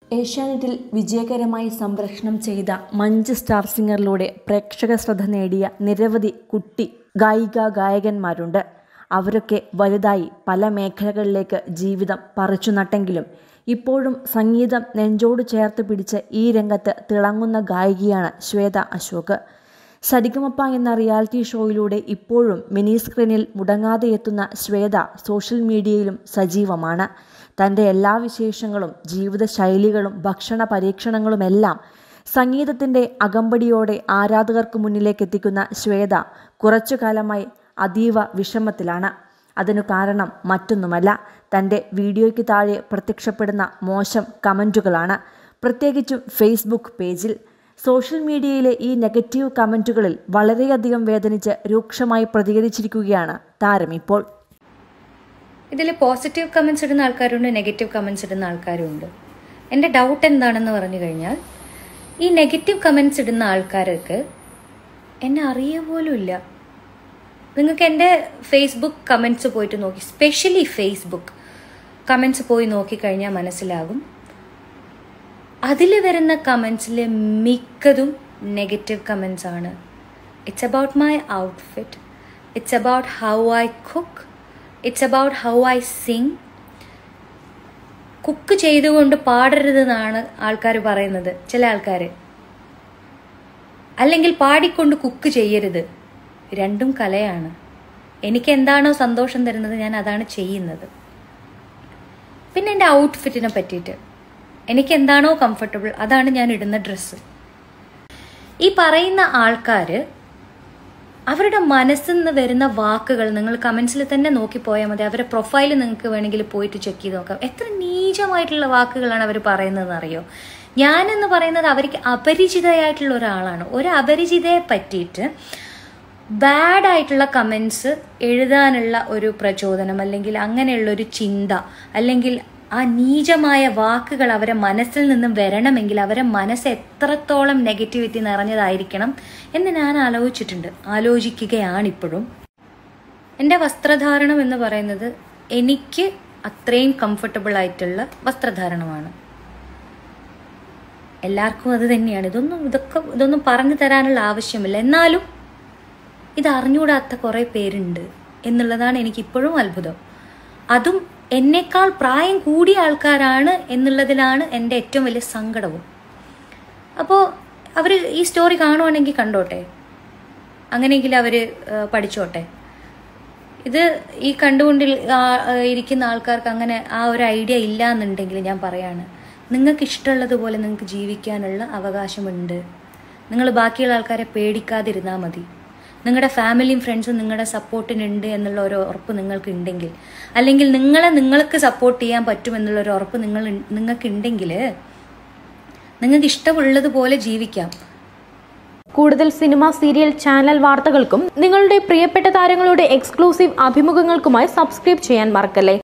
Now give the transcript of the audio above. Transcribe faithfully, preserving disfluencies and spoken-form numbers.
ഏഷ്യാനെറ്റിൽ വിജയകരമായി സംപ്രേഷണം ചെയ്ത മഞ്ച് സ്റ്റാർ സിംഗറിലൂടെ പ്രേക്ഷക ശ്രദ്ധ നേടിയ നിരവധി കുട്ടി ഗായിക ഗായകന്മാരുണ്ട്. അവരൊക്കെ വലുതായി പല മേഖലകളിലേക്ക് ജീവിതം പറിച്ചു നട്ടെങ്കിലും ഇപ്പോഴും സംഗീതം നെഞ്ചോട് ചേർത്ത് പിടിച്ച് ഈ രംഗത്ത് തിളങ്ങുന്ന ഗായികയാണ് ശ്വേത അശോക്. സരിഗമപ എന്ന റിയാലിറ്റി ഷോയിലൂടെ ഇപ്പോഴും മിനി സ്ക്രീനിൽ മുടങ്ങാതെ എത്തുന്ന ശ്വേത സോഷ്യൽ മീഡിയയിലും സജീവമാണ്. തൻ്റെ എല്ലാ വിശേഷങ്ങളും ജീവിതശൈലികളും ഭക്ഷണ പരീക്ഷണങ്ങളുമെല്ലാം സംഗീതത്തിൻ്റെ അകമ്പടിയോടെ ആരാധകർക്ക് മുന്നിലേക്ക് എത്തിക്കുന്ന ശ്വേത കുറച്ചു കാലമായി അതീവ വിഷമത്തിലാണ്. അതിനു കാരണം മറ്റൊന്നുമല്ല, തൻ്റെ വീഡിയോയ്ക്ക് താഴെ പ്രത്യക്ഷപ്പെടുന്ന മോശം കമൻറ്റുകളാണ്. പ്രത്യേകിച്ചും ഫേസ്ബുക്ക് പേജിൽ. സോഷ്യൽ മീഡിയയിലെ ഈ നെഗറ്റീവ് കമൻറ്റുകളിൽ വളരെയധികം വേദനിച്ച് രൂക്ഷമായി പ്രതികരിച്ചിരിക്കുകയാണ് താരം ഇപ്പോൾ. ഇതിൽ പോസിറ്റീവ് കമൻസ് ഇടുന്ന ആൾക്കാരുണ്ട്, നെഗറ്റീവ് കമൻസ് ഇടുന്ന ആൾക്കാരുണ്ട്. എൻ്റെ ഡൗട്ട് എന്താണെന്ന് പറഞ്ഞു കഴിഞ്ഞാൽ, ഈ നെഗറ്റീവ് കമൻസ് ഇടുന്ന ആൾക്കാർക്ക് എന്നെ അറിയ പോലും ഇല്ല. നിങ്ങൾക്ക് എൻ്റെ ഫേസ്ബുക്ക് കമൻസ് പോയിട്ട് നോക്കി, സ്പെഷ്യലി ഫേസ്ബുക്ക് കമൻസ് പോയി നോക്കിക്കഴിഞ്ഞാൽ മനസ്സിലാകും, അതിൽ വരുന്ന കമൻസിൽ മിക്കതും നെഗറ്റീവ് കമൻസ് ആണ്. It's about my outfit, it's about how I cook, it's about how I sing. Cook ചെയ്തുകൊണ്ട് പാടരുതെന്നാണ് ആൾക്കാർ പറയുന്നത്, ചില ആൾക്കാർ. അല്ലെങ്കിൽ പാടിക്കൊണ്ട് കുക്ക് ചെയ്യരുത്. രണ്ടും കലയാണ്. എനിക്ക് എന്താണോ സന്തോഷം തരുന്നത് ഞാൻ അതാണ് ചെയ്യുന്നത്. പിന്നെ എൻ്റെ ഔട്ട്ഫിറ്റിനെ പറ്റിയിട്ട് എനിക്ക് എന്താണോ കംഫർട്ടബിൾ അതാണ് ഞാൻ ഇടുന്ന ഡ്രസ്സ്. ഈ പറയുന്ന ആൾക്കാർ അവരുടെ മനസ്സിൽ നിന്ന് വരുന്ന വാക്കുകൾ നിങ്ങൾ കമൻസിൽ തന്നെ നോക്കിപ്പോയാൽ മതി. അവരുടെ പ്രൊഫൈൽ നിങ്ങൾക്ക് വേണമെങ്കിൽ പോയിട്ട് ചെക്ക് ചെയ്ത് നോക്കാം. എത്ര നീചമായിട്ടുള്ള വാക്കുകളാണ് അവർ പറയുന്നതെന്ന് അറിയോ? ഞാനെന്ന് പറയുന്നത് അവർക്ക് അപരിചിതയായിട്ടുള്ള ഒരാളാണ്. ഒരു അപരിചിതയെ പറ്റിയിട്ട് ബാഡ് ആയിട്ടുള്ള കമൻസ് എഴുതാനുള്ള ഒരു പ്രചോദനം, അല്ലെങ്കിൽ അങ്ങനെയുള്ള ഒരു ചിന്ത, അല്ലെങ്കിൽ ആ നീചമായ വാക്കുകൾ അവരെ മനസ്സിൽ നിന്നും വരണമെങ്കിൽ അവരെ മനസ്സ് എത്രത്തോളം നെഗറ്റിവിറ്റി നിറഞ്ഞതായിരിക്കണം എന്ന് ഞാൻ ആലോചിച്ചിട്ടുണ്ട്, ആലോചിക്കുകയാണിപ്പോഴും. എൻ്റെ വസ്ത്രധാരണം എന്ന് പറയുന്നത് എനിക്ക് അത്രയും കംഫർട്ടബിൾ ആയിട്ടുള്ള വസ്ത്രധാരണമാണ്. എല്ലാവർക്കും അത് തന്നെയാണ്. ഇതൊന്നും ഇതൊക്കെ ഇതൊന്നും പറഞ്ഞു തരാനുള്ള ആവശ്യമില്ല. എന്നാലും ഇത് അറിഞ്ഞുകൂടാത്ത കുറേ പേരുണ്ട് എന്നുള്ളതാണ് എനിക്കിപ്പോഴും അത്ഭുതം. അതും എന്നേക്കാൾ പ്രായം കൂടിയ ആൾക്കാരാണ് എന്നുള്ളതിലാണ് എൻ്റെ ഏറ്റവും വലിയ സങ്കടവും. അപ്പോൾ അവർ ഈ സ്റ്റോറി കാണുവാണെങ്കിൽ കണ്ടോട്ടെ, അങ്ങനെയെങ്കിൽ അവർ പഠിച്ചോട്ടെ. ഇത് ഈ കണ്ടുകൊണ്ടിൽ ഇരിക്കുന്ന ആൾക്കാർക്ക് അങ്ങനെ ആ ഒരു ഐഡിയ ഇല്ല എന്നുണ്ടെങ്കിൽ ഞാൻ പറയാണ്, നിങ്ങൾക്ക് ഇഷ്ടമുള്ളതുപോലെ നിങ്ങൾക്ക് ജീവിക്കാനുള്ള അവകാശമുണ്ട്. നിങ്ങൾ ബാക്കിയുള്ള ആൾക്കാരെ പേടിക്കാതിരുന്നാൽ മതി. നിങ്ങളുടെ ഫാമിലിയും ഫ്രണ്ട്സും നിങ്ങളുടെ സപ്പോർട്ടിനുണ്ട് എന്നുള്ള ഒരു ഉറപ്പ് നിങ്ങൾക്ക് ഉണ്ടെങ്കിൽ, അല്ലെങ്കിൽ നിങ്ങളെ നിങ്ങൾക്ക് സപ്പോർട്ട് ചെയ്യാൻ പറ്റുമെന്നുള്ള ഒരു ഉറപ്പ് നിങ്ങൾ നിങ്ങൾക്ക് ഉണ്ടെങ്കിൽ നിങ്ങൾക്ക് ഇഷ്ടമുള്ളതുപോലെ ജീവിക്കാം. കൂടുതൽ സിനിമ, സീരിയൽ, ചാനൽ വാർത്തകൾക്കും നിങ്ങളുടെ പ്രിയപ്പെട്ട താരങ്ങളുടെ എക്സ്ക്ലൂസീവ് അഭിമുഖങ്ങൾക്കുമായി സബ്സ്ക്രൈബ് ചെയ്യാൻ മറക്കല്ലേ.